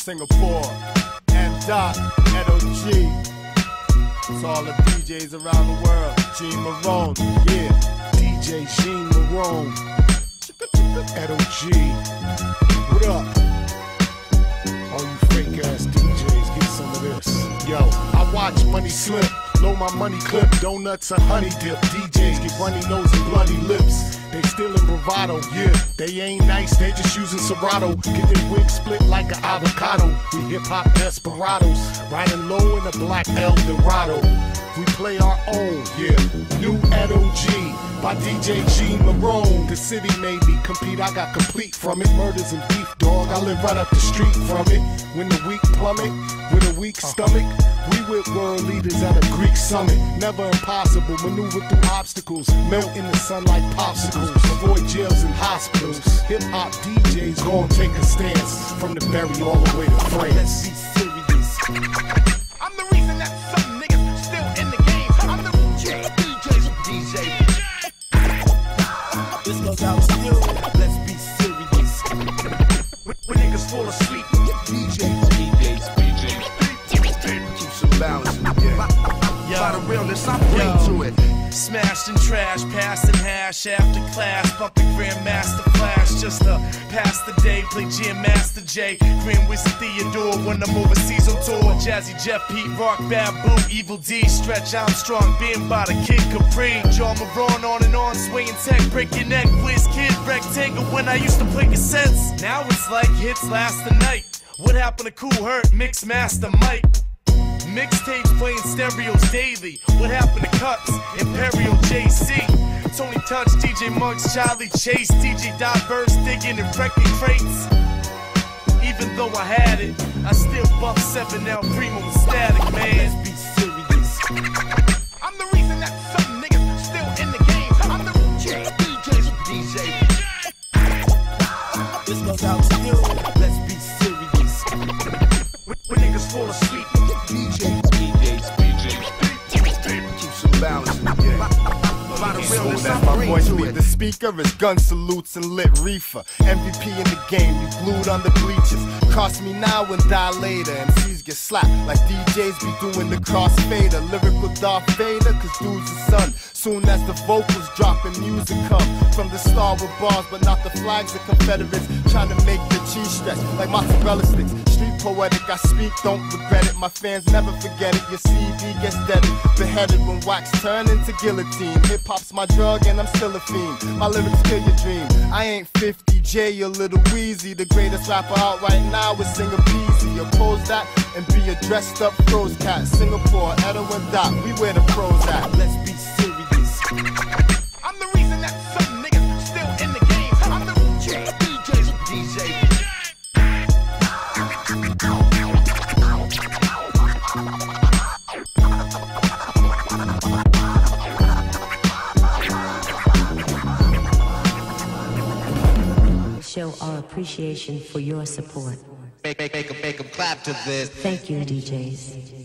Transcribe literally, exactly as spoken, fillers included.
Singapore, M. Dot, Edo G. It's all the D Js around the world. Gene Marone, yeah. D J Gene Marone. Edo G. What up? All you fake ass D Js, get some of this. Yo, I watch money slip. Know my money clip, donuts and honey dip. D Js get runny nose and bloody lips. They still in bravado, yeah. They ain't nice, they just using Serato. Get their wig split like an avocado. We hip hop desperados, riding low in a black Eldorado. We play our own, yeah. New Edo G by D J Gene Marone. The city made me compete, I got complete from it. Murders and beef, dog, I live right up the street from it. When the weak plummet, with a weak stomach, we with world leaders at a Greek summit. Never impossible, maneuver through obstacles. Melt in the sun like popsicles. Avoid jails and hospitals. Hip hop D Js gon' take a stance. From the Berry all the way to France. Let's be serious. I'm the reason that some niggas still in the game. I'm the D Js, D J. This goes out to you. Let's be serious. When, when niggas fall asleep, D Js, D Js, D Js. keep some balance. Yeah. By the realness, I bring to it. Smashed and trash, passing hash after class, bumping Grandmaster Flash. Just to pass the day, play Jam Master J, Grand Wizard Theodore when I'm overseas on tour. Jazzy Jeff, Pete Rock, Babu, Evil D, Stretch Armstrong, being by the Kid Capri. John Marone on and on, swinging tech, break your neck, Wiz Kid, Rectangle when I used to play cassettes. Now it's like hits last the night. What happened to Cool Herc, Mix Master Mike? Mixtapes playing stereos daily. What happened to Cuts, Imperial J C? Tony Touch, D J Muggs, Charlie Chase, D J Diverse, digging and wrecking crates. Even though I had it, I still bump seven L Primo and Static, man. Let's be serious. I'm the reason that some niggas still in the game. I'm the D Js, D J. This goes out to you. Let's be serious. When, when niggas fall asleep, D Js, D Js, D Js. keep some balance. Yeah. By the Smooth realness, as I my bring voice to leave it. the speaker is gun salutes and lit reefer. M V P in the game, you glued on the bleachers. Cross me now and die later. M Cs get slapped like D Js be doing the crossfader. Lyrical Darth Vader, cause dude's the sun. Soon as the vocals drop and music come from the star with bars, but not the flags of Confederates. Trying to make the cheese stretch like mozzarella sticks. Street poetic, I speak, don't regret it. My fans never forget it. Your C D gets deaded, beheaded when wax turn into guillotine. Hip hop's my drug and I'm still a fiend. My lyrics kill your dream. I ain't fifty J, a little wheezy. The greatest rapper out right now is Singer Peasy. Oppose that and be a dressed up froze cat. Singapore, Edo and Dot, we where the pros at. Let's be serious. I'm the reason that some niggas still in the game. I'm the D Js, D J. Show our appreciation for your support. Make, make, make 'em, make 'em clap to this. Thank you, D Js.